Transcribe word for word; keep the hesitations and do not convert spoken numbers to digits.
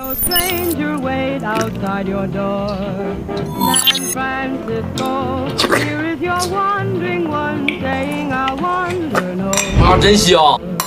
No stranger wait outside your door. San Francisco, here is your wandering one saying I wonder no. 啊，真香！